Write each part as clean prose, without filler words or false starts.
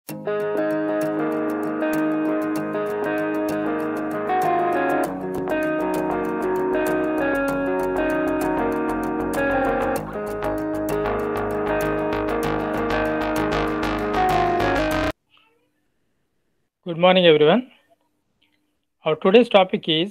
Good morning, everyone. Our today's topic is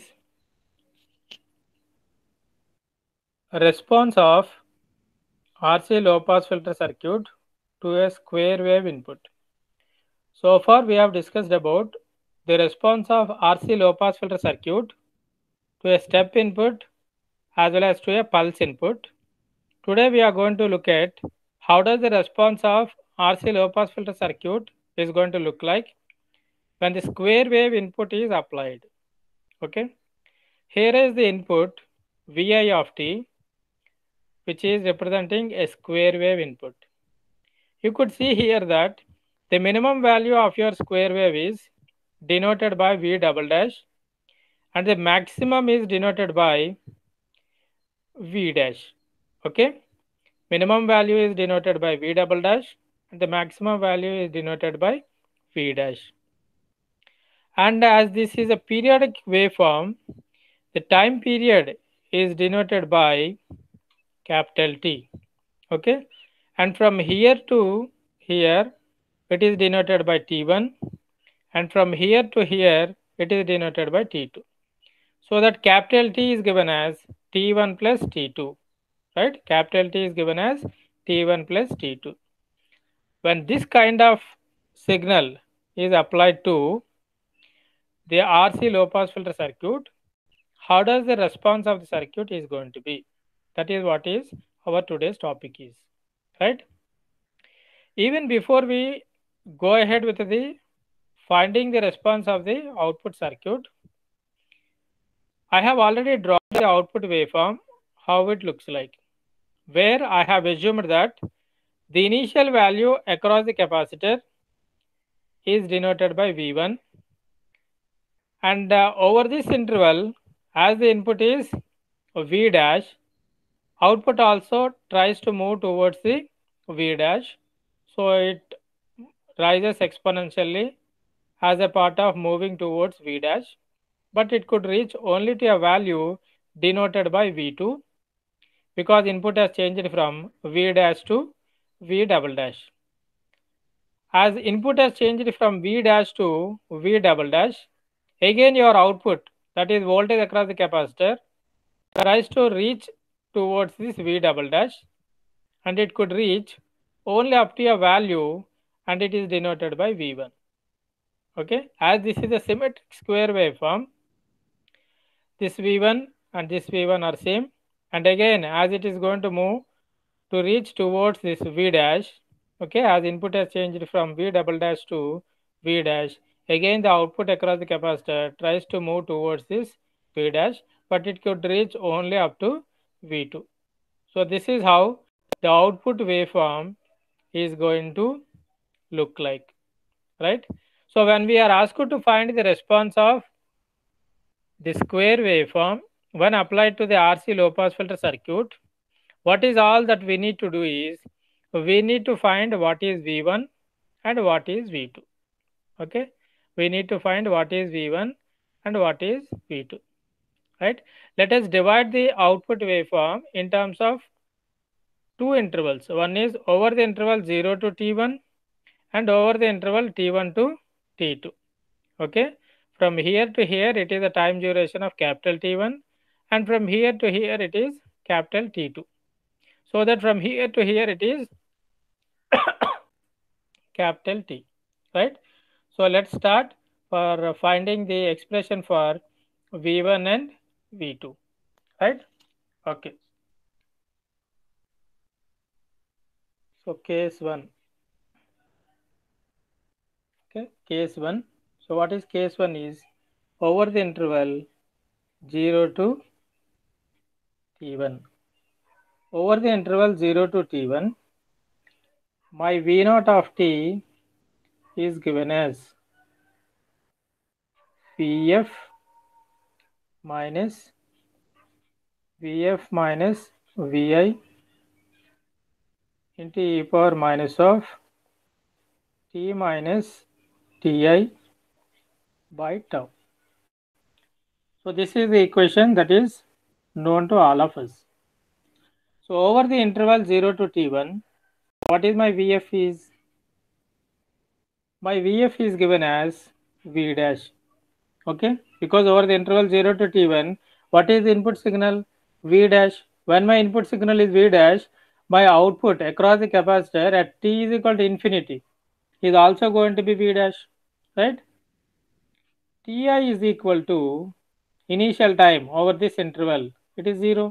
response of RC low pass filter circuit to a square wave input. So far, we have discussed about the response of RC low pass filter circuit to a step input as well as to a pulse input. Today, we are going to look at how does the response of RC low pass filter circuit is going to look like when the square wave input is applied. Okay. Here is the input Vi of t, which is representing a square wave input. You could see here that the minimum value of your square wave is denoted by V double dash and the maximum is denoted by V dash. Okay, minimum value is denoted by V double dash and the maximum value is denoted by V dash. And as this is a periodic waveform, the time period is denoted by capital T. Okay, and from here to here it is denoted by T1, and from here to here it is denoted by T2. So that capital T is given as T1 plus T2, right? Capital T is given as T1 plus T2. When this kind of signal is applied to the RC low pass filter circuit, how does the response of the circuit is going to be? That is what is our today's topic is, right? Even before we go ahead with the finding the response of the output circuit, I have already drawn the output waveform, how it looks like, where I have assumed that the initial value across the capacitor is denoted by V1, and over this interval, as the input is V dash, output also tries to move towards the V dash, so it rises exponentially as a part of moving towards V dash, but it could reach only to a value denoted by V2 because input has changed from V dash to V double dash. As input has changed from V dash to V double dash, again your output, that is voltage across the capacitor, tries to reach towards this V double dash, and it could reach only up to a value and it is denoted by V1. Okay, as this is a symmetric square waveform, this V1 and this V1 are same, and again as it is going to move to reach towards this V dash, okay, as input has changed from V double dash to V dash, again the output across the capacitor tries to move towards this V dash, but it could reach only up to V2. So this is how the output waveform is going to look like, right? So when we are asked to find the response of the square waveform when applied to the RC low pass filter circuit, what is all that we need to do is we need to find what is V1 and what is V2. Okay, we need to find what is V1 and what is V2, right? Let us divide the output waveform in terms of two intervals. One is over the interval 0 to T1 and over the interval T1 to T2. Okay, from here to here it is a time duration of capital T1, and from here to here it is capital T2. So that from here to here it is capital T, right? So let's start for finding the expression for V1 and V2, right? Okay. So case 1. Okay, case 1. So what is case 1 is over the interval 0 to T1. Over the interval 0 to T1, my V0 of T is given as Vf minus Vi into e power minus of t minus ti by tau. So this is the equation that is known to all of us. So over the interval 0 to t1, what is my Vf is? My Vf is given as V dash. Okay, because over the interval 0 to t1, what is the input signal? V dash. When my input signal is V dash, my output across the capacitor at t is equal to infinity is also going to be V dash, right? Ti is equal to initial time over this interval, it is 0.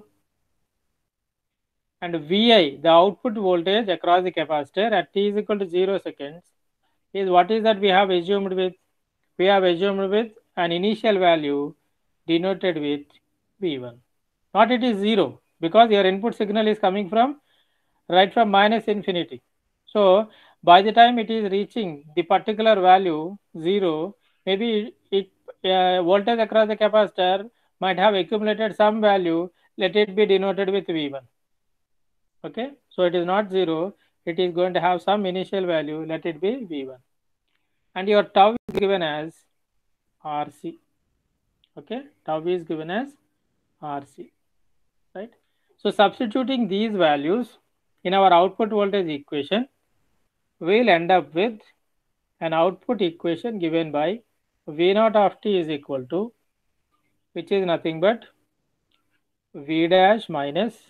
And Vi, the output voltage across the capacitor at t is equal to 0 seconds, is what is that we have assumed with? We have assumed with an initial value denoted with V1. Not it is 0, because your input signal is coming from right from minus infinity. So by the time it is reaching the particular value 0, maybe it voltage across the capacitor might have accumulated some value, let it be denoted with V1. Okay, so it is not 0, it is going to have some initial value, let it be V1. And your tau is given as RC. Okay, tau is given as RC, right? So substituting these values in our output voltage equation, we'll end up with an output equation given by V0 of t is equal to, which is nothing but V dash minus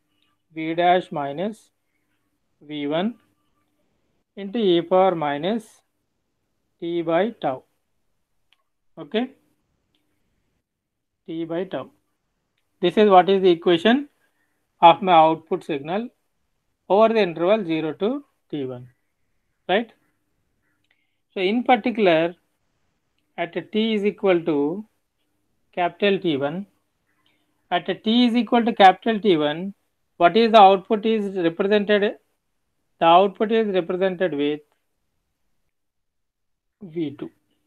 V1 into e power minus t by tau. Okay, t by tau. This is what is the equation of my output signal over the interval 0 to t1, right? So in particular, at t is equal to capital T1, at t is equal to capital T1, what is the output is represented? The output is represented with V2.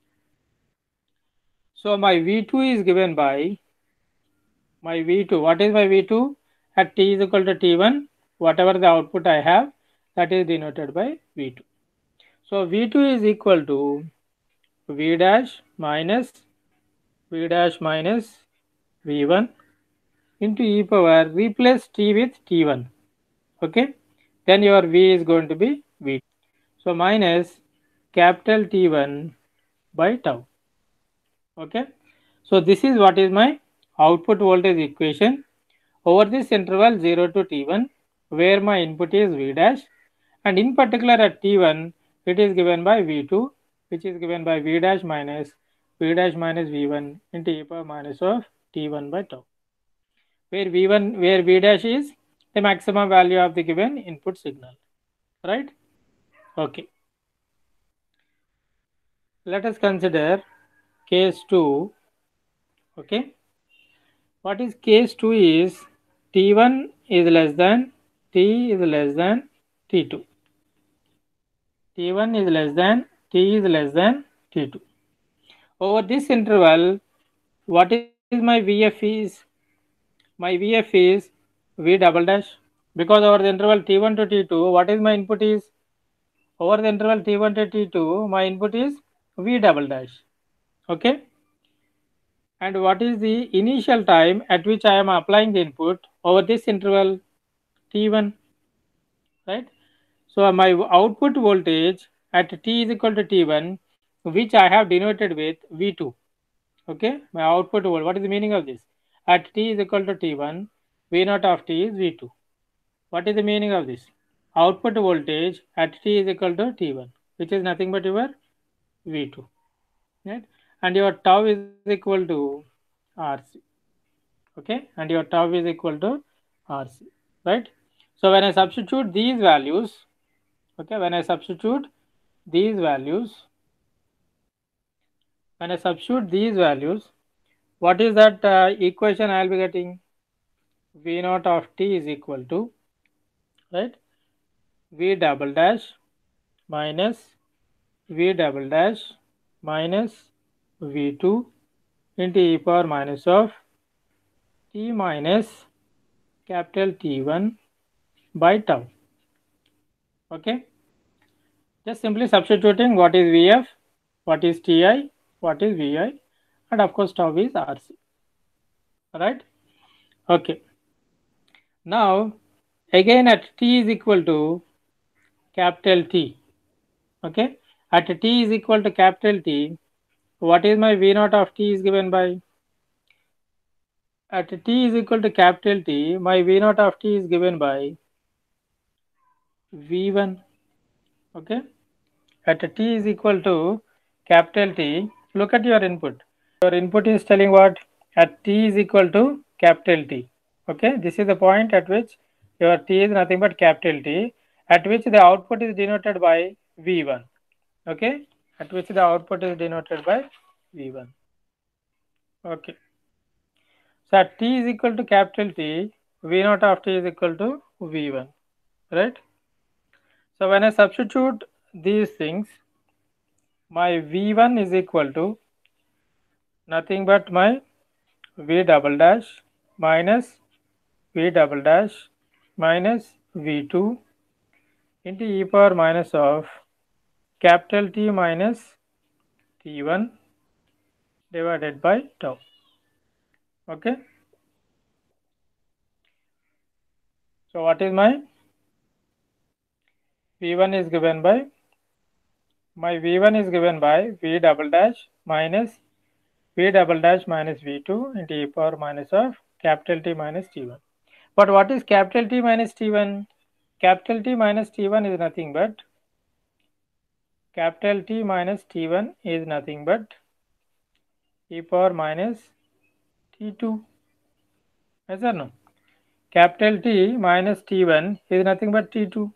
So my V2 is given by my V2. What is my V2? At t is equal to T1, whatever the output I have, that is denoted by V2. So V2 is equal to V dash minus V1 into e power, replace t with T1. Okay, then your V is going to be V2. So minus capital T1 by tau. Okay, so this is what is my output voltage equation over this interval 0 to T1, where my input is V dash, and in particular at T1 it is given by V2, which is given by V dash minus V1 into e power minus of T1 by tau, where V dash is the maximum value of the given input signal, right? Okay, let us consider case 2. Okay, what is case 2 is T1 is less than T2. T1 is less than T2. Over this interval, what is my Vf is? My Vf is V double dash, because over the interval T1 to T2, what is my input is? Over the interval T1 to T2, my input is V double dash. Okay, and what is the initial time at which I am applying the input over this interval T1, right? So my output voltage at T is equal to T1, which I have denoted with V2. Okay, my output voltage, what is the meaning of this? At T is equal to T1, V0 of T is V2. What is the meaning of this? Output voltage at T is equal to T1, which is nothing but your V2, right? And your tau is equal to RC. Okay, and your tau is equal to RC, right? So when I substitute these values, okay, when I substitute these values, what is that equation I will be getting? V0 of t is equal to, right, V double dash minus V2 into e power minus of t minus capital T1 by tau. Okay, Just simply substituting what is Vf, what is Ti, what is Vi, and of course tau is Rc. Right? Okay. Now again at t is equal to capital T. Okay. At t is equal to capital T, what is my V naught of t is given by, at t is equal to capital T, my V naught of t is given by V1. Okay. At t is equal to capital T, look at your input. Your input is telling what? At t is equal to capital T. Okay. This is the point at which your t is nothing but capital T, at which the output is denoted by V1. Okay. At which the output is denoted by V1. Okay. So at t is equal to capital T, V naught of t is equal to V1, right? So when I substitute these things, my V1 is equal to nothing but my V double dash minus V double dash minus V2 into e power minus of capital T minus T1 divided by tau. Okay. So what is my V1 is given by, my V1 is given by V double dash minus V double dash minus V2 into e power minus of capital T minus T1. But what is capital T minus T1? Capital T minus T1 is nothing but, capital T minus T1 is nothing but e power minus T2. Yes or no? Capital T minus T1 is nothing but T2.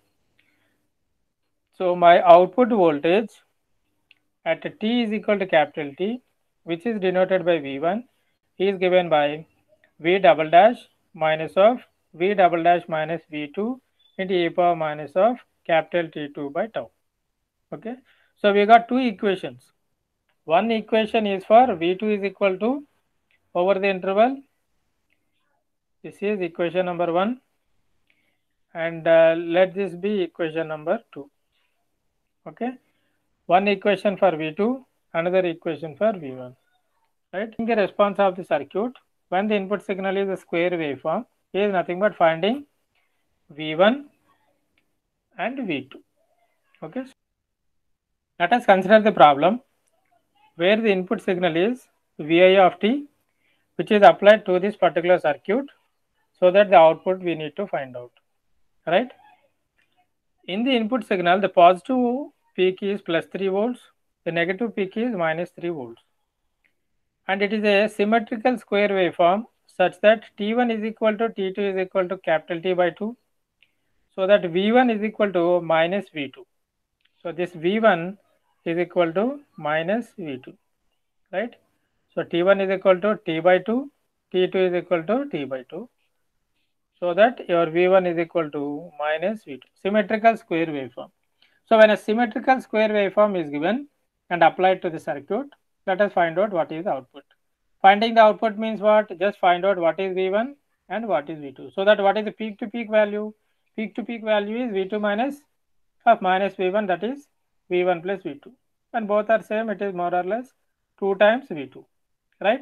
So my output voltage at T is equal to capital T, which is denoted by V1, is given by V double dash minus of V double dash minus V2 into e power minus of capital T2 by tau. Okay. So we got two equations. One equation is for V2 is equal to over the interval. This is equation number 1, and let this be equation number 2. Okay. One equation for V2, another equation for V1. Right. The response of the circuit when the input signal is a square waveform is nothing but finding V1 and V2. Okay. Let us consider the problem where the input signal is Vi of t, which is applied to this particular circuit, so that the output we need to find out. Right. In the input signal, the positive peak is plus 3 volts, the negative peak is minus 3 volts. And it is a symmetrical square waveform such that T1 is equal to T2 is equal to capital T by 2. So that V1 is equal to minus V2. So this V1 is equal to minus V2, right? So T1 is equal to T by 2, T2 is equal to T by 2. So that your V1 is equal to minus V2, symmetrical square waveform. So when a symmetrical square waveform is given and applied to the circuit, let us find out what is the output. Finding the output means what? Just find out what is V1 and what is V2. So that what is the peak to peak value? Peak to peak value is V2 minus of minus V1, that is V1 plus V2. When both are same, it is more or less 2 times V2, right?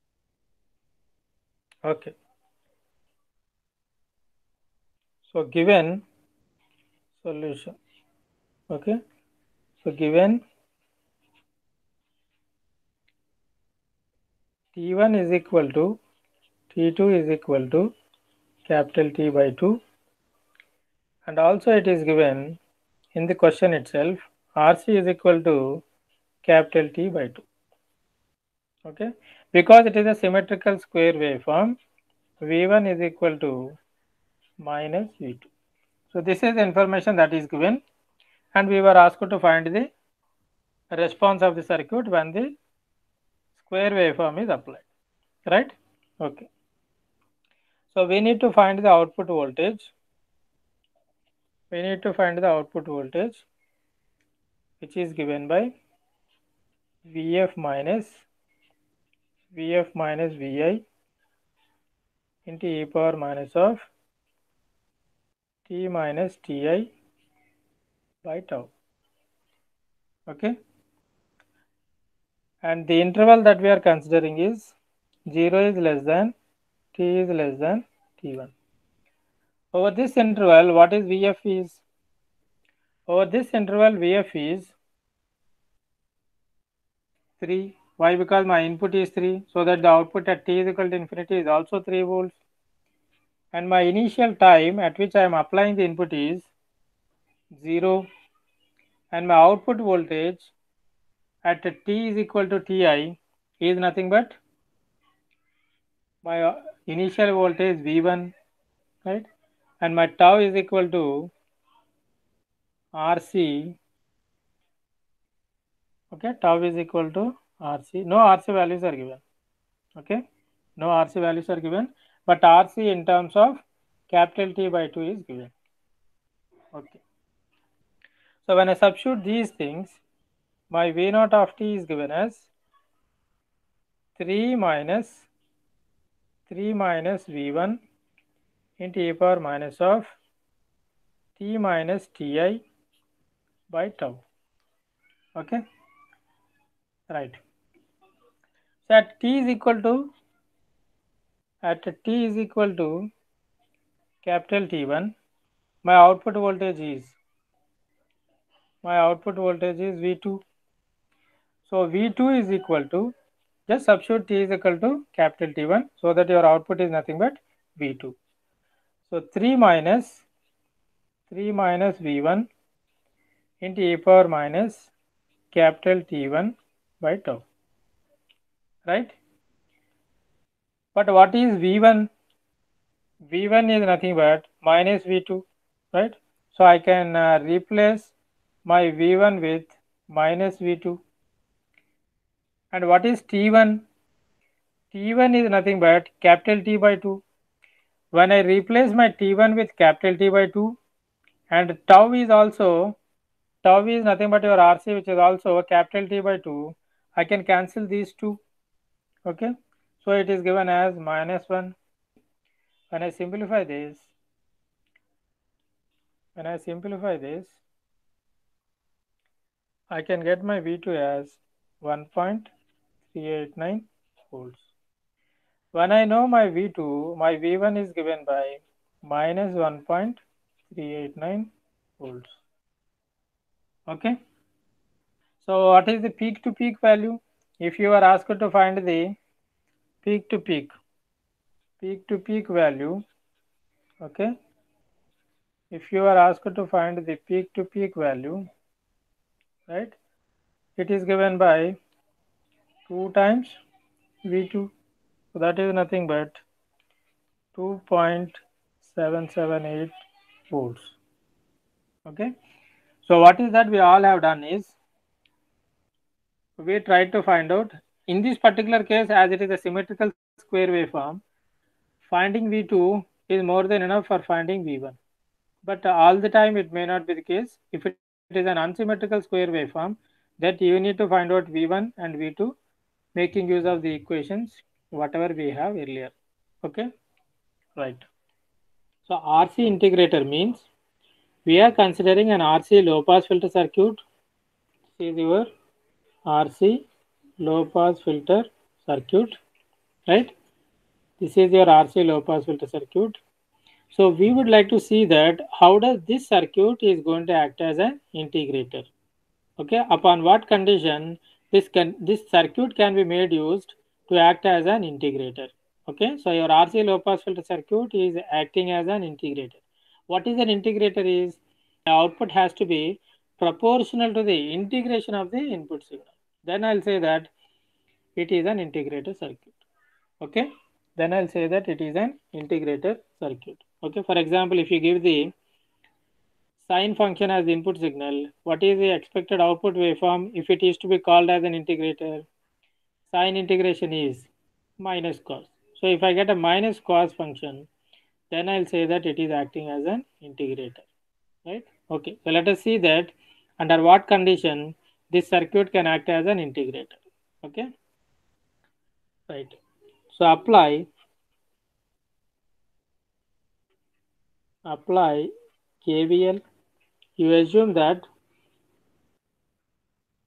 Okay. So given solution, okay. So given T1 is equal to T2 is equal to capital T by 2, and also it is given in the question itself RC is equal to capital T by 2. Okay, because it is a symmetrical square waveform, V1 is equal to minus V2. So this is the information that is given, and we were asked to find the response of the circuit when the square waveform is applied, right? Okay. So we need to find the output voltage. We need to find the output voltage, which is given by Vf minus Vi into e power minus of T minus Ti by tau. Okay, and the interval that we are considering is 0 is less than t is less than t1. Over this interval, what is Vf is? Over this interval, Vf is 3. Why? Because my input is 3, so that the output at t is equal to infinity is also 3 volts. And my initial time at which I am applying the input is 0. And my output voltage at t is equal to ti is nothing but my initial voltage V1, right? And my tau is equal to RC. Okay, tau is equal to RC. No RC values are given. Okay, no RC values are given, but RC in terms of capital T by 2 is given. Okay, so when I substitute these things, my V naught of T is given as 3 minus V1 into e power minus of T minus Ti by tau. Okay, right. So at t is equal to capital T1, my output voltage is V2. So V2 is equal to, just substitute t is equal to capital T1, so that your output is nothing but V2. So 3 minus V1 into e power minus capital T1 by tau, right? But what is V1? V1 is nothing but minus V2, right? So I can replace my V1 with minus V2. And what is T1? T1 is nothing but capital T by 2. When I replace my T1 with capital T by 2, and tau is nothing but your RC, which is also capital T by 2, I can cancel these two. Okay, so it is given as minus 1. When I simplify this, I can get my V2 as 1.389 volts. When I know my V2, my V1 is given by minus 1.389 volts. Okay. So what is the peak to peak value? If you are asked to find the peak to peak value, okay. If you are asked to find the peak to peak value, right, it is given by 2 times V2. So that is nothing but 2.778 volts. Okay. So what is that we all have done is, we tried to find out, in this particular case, as it is a symmetrical square waveform, finding V2 is more than enough for finding V1. But all the time it may not be the case. If it is an unsymmetrical square waveform, that you need to find out V1 and V2 making use of the equations whatever we have earlier. Okay, right. So RC integrator means we are considering an RC low pass filter circuit. This is your RC low pass filter circuit, right? This is your RC low pass filter circuit. So we would like to see that how does this circuit is going to act as an integrator. Okay, upon what condition this circuit can be made used to act as an integrator. Okay, so your RC low pass filter circuit is acting as an integrator. What is an integrator is, the output has to be proportional to the integration of the input signal. Then I'll say that it is an integrator circuit. Okay, then I'll say that it is an integrator circuit. Okay, for example, if you give the sine function as the input signal, what is the expected output waveform if it is to be called as an integrator? Sine integration is minus cos. So if I get a minus cos function, then I'll say that it is acting as an integrator, right? Okay, so let us see that under what condition this circuit can act as an integrator. Okay, right. So apply KVL. You assume that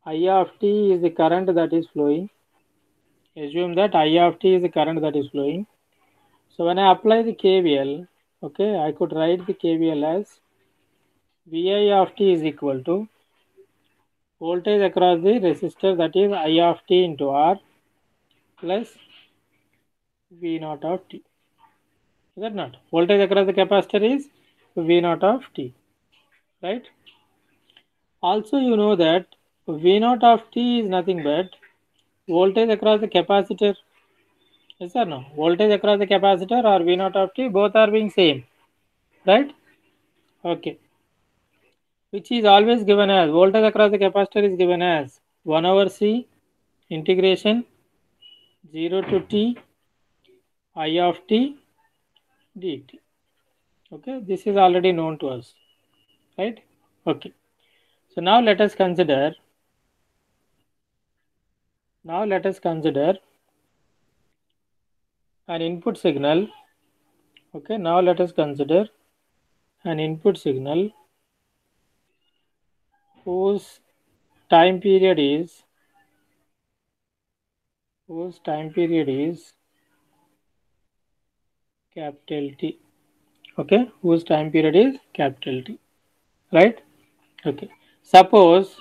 I of t is the current that is flowing. Assume that I of t is the current that is flowing. So when I apply the KVL, okay, I could write the KVL as Vi of t is equal to voltage across the resistor, that is I of t into R, plus V naught of t. Is that not? Voltage across the capacitor is V naught of t, right? Also, you know that V naught of t is nothing but voltage across the capacitor. Yes or no? Voltage across the capacitor or V naught of t, both are being same, right? Okay. Which is always given as voltage across the capacitor is given as 1 over C integration 0 to t I of t dt. Okay, this is already known to us, right? Okay. So now let us consider. Now let us consider an input signal. Okay. Now let us consider an input signal whose time period is capital T. Okay, whose time period is capital T, right? Okay. Suppose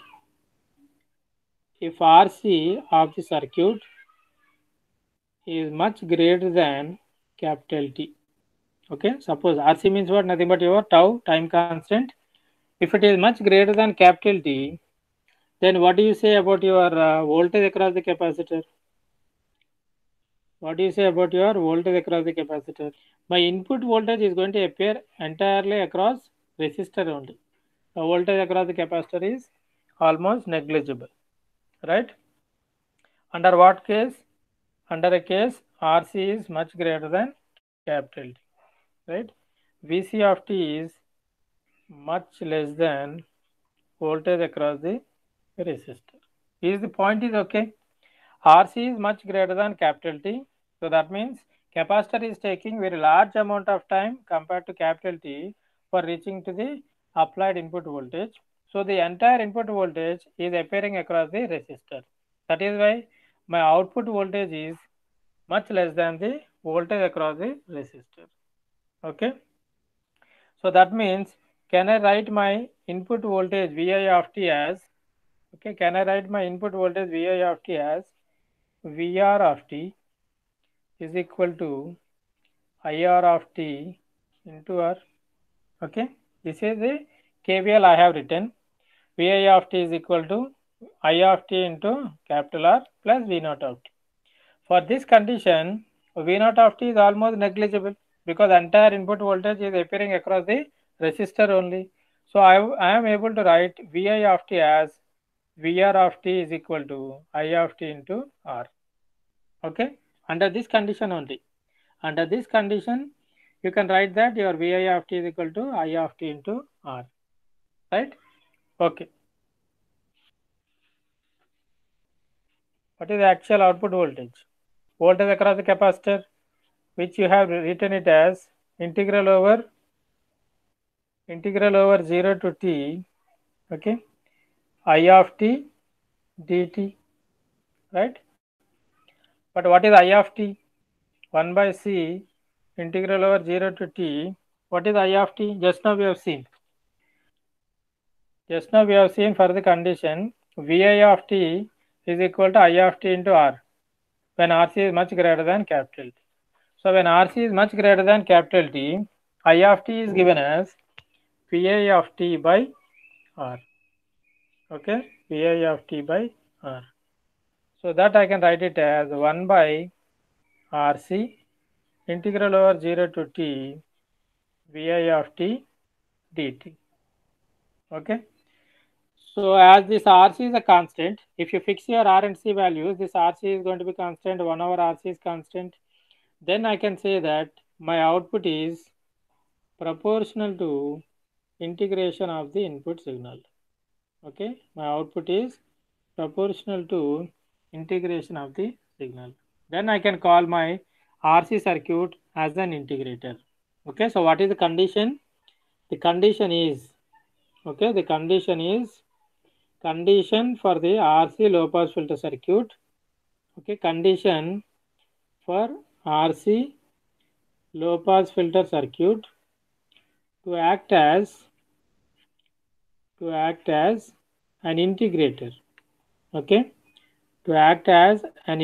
if RC of the circuit is much greater than capital T. Okay, suppose RC means what? Nothing but your tau, time constant. If it is much greater than capital T, then what do you say about your voltage across the capacitor? What do you say about your voltage across the capacitor? My input voltage is going to appear entirely across resistor only. The voltage across the capacitor is almost negligible, right? Under what case? Under a case RC is much greater than capital T, right? VC of T is much less than voltage across the resistor. Is the point is okay? RC is much greater than capital T. So that means capacitor is taking very large amount of time compared to capital T for reaching to the applied input voltage. So the entire input voltage is appearing across the resistor. That is why my output voltage is much less than the voltage across the resistor. Okay. So that means, can I write my input voltage Vi of t as, okay, can I write my input voltage Vi of t as Vr of t is equal to IR of t into R. Okay, this is the KVL I have written. Vi of t is equal to I of t into capital R plus V naught of t. For this condition, V naught of t is almost negligible because entire input voltage is appearing across the resistor only. So I am able to write Vi of t as Vr of t is equal to I of t into R. Okay, under this condition only. Under this condition, you can write that your Vi of t is equal to I of t into R. Right? Okay. What is the actual output voltage? Voltage across the capacitor, which you have written it as integral over 0 to t, okay, I of t dt, right? But what is I of t? 1 by c integral over 0 to t. What is I of t? Just now we have seen. Just now we have seen for the condition Vi of t is equal to I of t into R when RC is much greater than capital T. So when RC is much greater than capital T, I of t is given as Vi of t by R. Okay, Vi of t by R. So that I can write it as 1 by RC integral over 0 to t Vi of t dt. Okay. So as this RC is a constant, if you fix your R and C values, this RC is going to be constant, 1 over RC is constant. Then I can say that my output is proportional to integration of the input signal. Okay, my output is proportional to integration of the signal. Then I can call my RC circuit as an integrator. Okay, so what is the condition? The condition is, okay, the condition is condition for the RC low pass filter circuit. Okay, condition for RC low pass filter circuit to act as an integrator. Okay, to act as an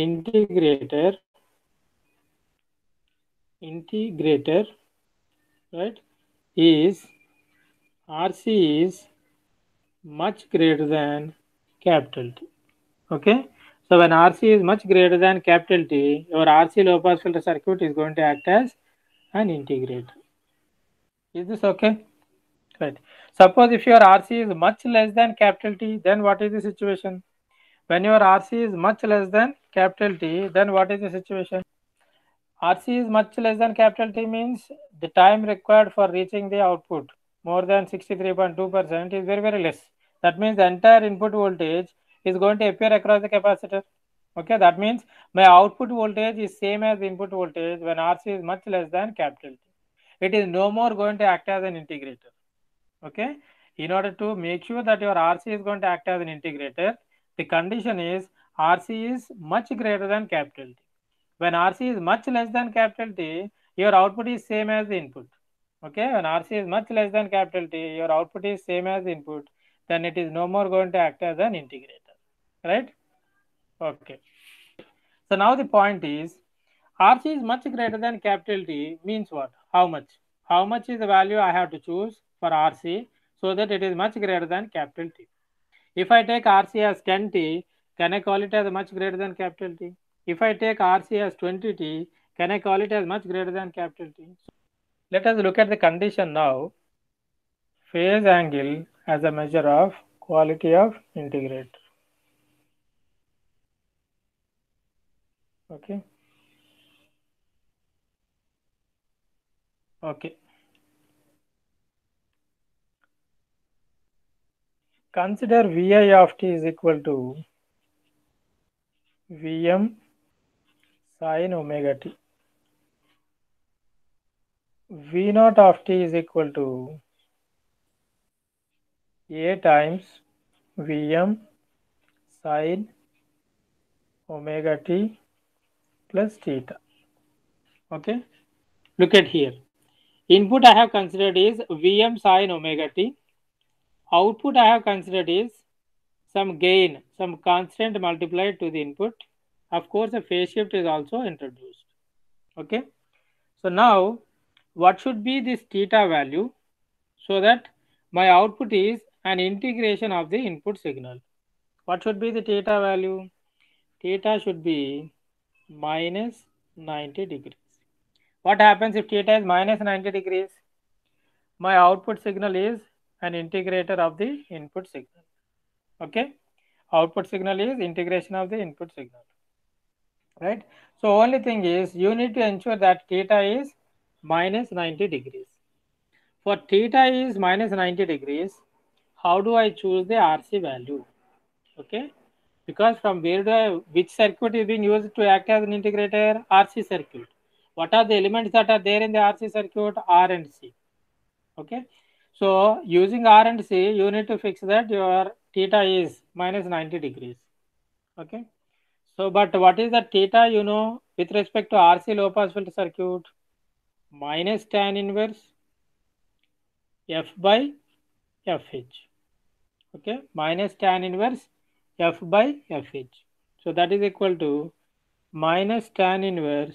integrator, right, is RC is much greater than capital T. Okay, so when RC is much greater than capital T, your RC low pass filter circuit is going to act as an integrator. Is this okay? Right. Suppose if your RC is much less than capital T, then what is the situation? When your RC is much less than capital T, then what is the situation? RC is much less than capital T means the time required for reaching the output more than 63.2% is very less. That means the entire input voltage is going to appear across the capacitor. Okay, that means my output voltage is same as the input voltage when RC is much less than capital T. It is no more going to act as an integrator. Okay, in order to make sure that your RC is going to act as an integrator, the condition is RC is much greater than capital T. When RC is much less than capital T, your output is same as the input. Okay, when RC is much less than capital T, your output is same as the input, then it is no more going to act as an integrator. Right? Okay. So now the point is RC is much greater than capital T means what? How much? How much is the value I have to choose for RC so that it is much greater than capital T? If I take RC as 10T, can I call it as much greater than capital T? If I take RC as 20T, can I call it as much greater than capital T? Let us look at the condition now. Phase angle as a measure of quality of integrator. Okay. Okay. Consider Vi of t is equal to Vm sin omega t. V naught of t is equal to A times Vm sin omega t plus theta. Okay. Look at here. Input I have considered is Vm sin omega t. Output I have considered is some gain, some constant multiplied to the input. Of course, a phase shift is also introduced. Okay. So now, what should be this theta value so that my output is an integration of the input signal? What should be the theta value? Theta should be minus 90 degrees. What happens if theta is minus 90 degrees? My output signal is an integrator of the input signal. Okay, output signal is integration of the input signal, right? So only thing is you need to ensure that theta is minus 90 degrees. For theta is minus 90 degrees, how do I choose the RC value? Okay, because from where do I, which circuit is being used to act as an integrator? RC circuit. What are the elements that are there in the RC circuit? R and C. Okay, so using R and C, you need to fix that your theta is minus 90 degrees. Okay, so but what is the theta, you know, with respect to RC low pass filter circuit? Minus tan inverse F by FH. Okay, minus tan inverse F by FH. So that is equal to minus tan inverse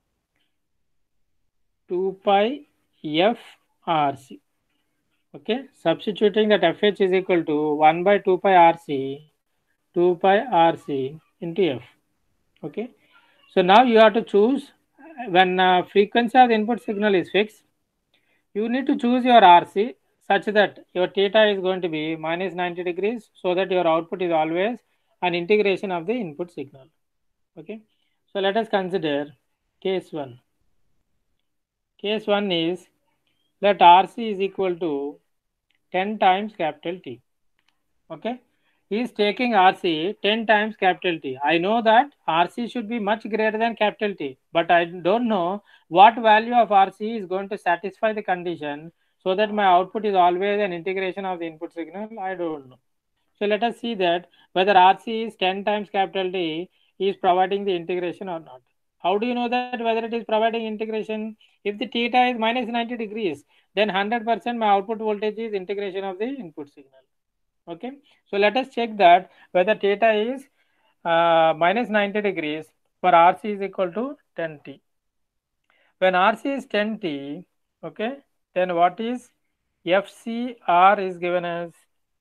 2 pi F RC. Okay, substituting that FH is equal to 1 by 2 pi RC, 2 pi RC into F. Okay, so now you have to choose when frequency of the input signal is fixed, you need to choose your RC such that your theta is going to be minus 90 degrees so that your output is always an integration of the input signal. Okay, so let us consider case 1. Case 1 is that RC is equal to 10 times capital T. Okay, he is taking RC 10 times capital T. I know that RC should be much greater than capital T, but I don't know what value of RC is going to satisfy the condition so that my output is always an integration of the input signal. I don't know. So let us see that whether RC is 10 times capital T is providing the integration or not. How do you know that whether it is providing integration? If the theta is minus 90 degrees, then 100% my output voltage is integration of the input signal. Okay. So let us check that whether theta is minus 90 degrees for RC is equal to 10T. When RC is 10T, okay, then what is FCR is given as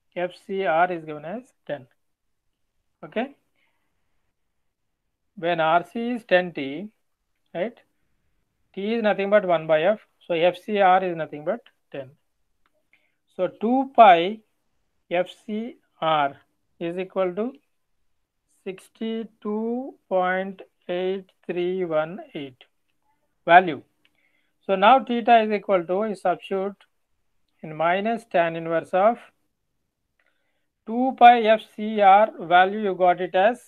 10. Okay. When RC is 10T, right, T is nothing but 1 by F. So FCR is nothing but 10. So 2 pi FCR is equal to 62.8318 value. So now theta is equal to, is substitute in minus tan inverse of 2 pi FCR value, you got it as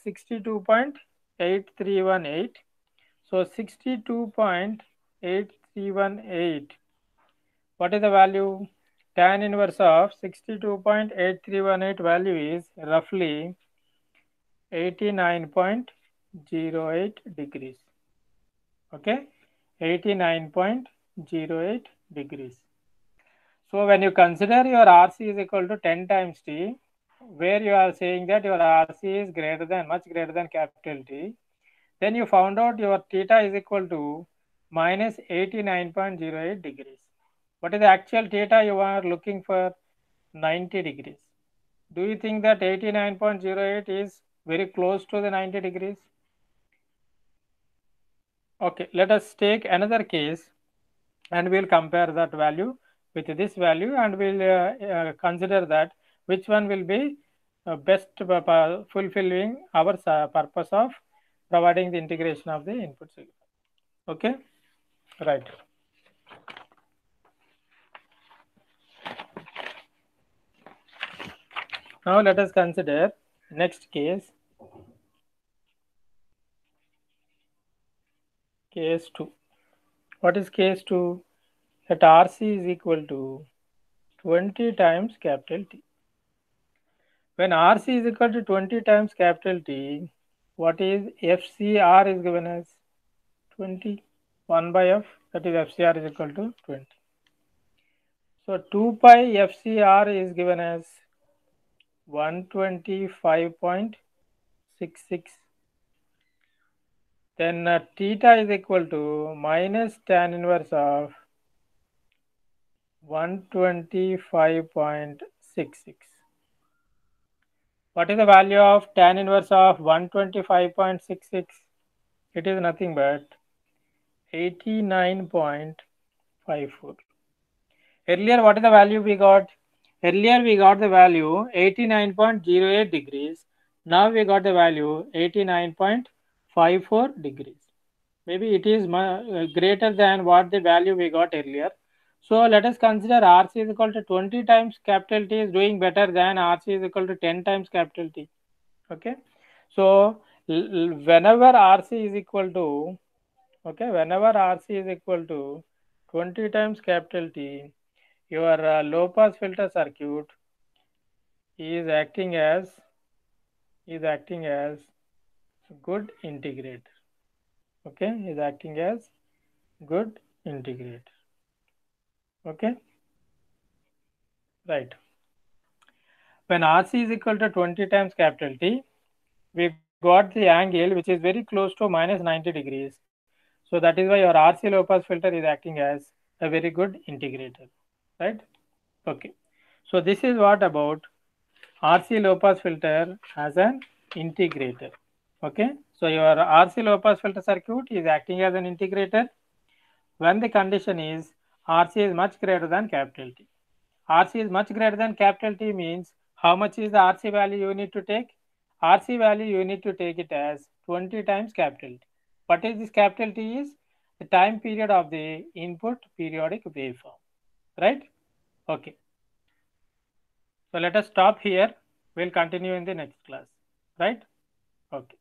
62.8318. So 62.8318. What is the value? Tan inverse of 62.8318 value is roughly 89.08 degrees. Okay, 89.08 degrees. So when you consider your RC is equal to 10 times T, where you are saying that your RC is greater than, much greater than capital T, then you found out your theta is equal to minus 89.08 degrees. What is the actual theta you are looking for? 90 degrees. Do you think that 89.08 is very close to the 90 degrees? Okay, let us take another case and we'll compare that value with this value, and we'll consider that which one will be best fulfilling our purpose of providing the integration of the input signal. Okay, right. Now let us consider next case, case 2. What is case 2? That RC is equal to 20 times capital T. When RC is equal to 20 times capital T, what is FCR is given as 20, 1 by F, that is FCR is equal to 20. So 2 pi FCR is given as 125.66. Then theta is equal to minus tan inverse of 125.66. What is the value of tan inverse of 125.66? It is nothing but 89.54. Earlier, what is the value we got? Earlier, we got the value 89.08 degrees. Now, we got the value 89.54 degrees. Maybe it is greater than what the value we got earlier. So, let us consider RC is equal to 20 times capital T is doing better than RC is equal to 10 times capital T. Okay. So, whenever RC is equal to, okay, whenever RC is equal to 20 times capital T, your low pass filter circuit is acting as good integrator. Okay, is acting as good integrator. Okay, right. When RC is equal to 20 times capital T, we got the angle which is very close to minus 90 degrees. So that is why your RC low pass filter is acting as a very good integrator, right? Okay. So this is what about RC low pass filter as an integrator. Okay. So your RC low pass filter circuit is acting as an integrator when the condition is RC is much greater than capital T. RC is much greater than capital T means how much is the RC value you need to take? RC value you need to take it as 20 times capital T. What is this capital T is? The time period of the input periodic waveform, right? Okay. So let us stop here. We'll continue in the next class, right? Okay.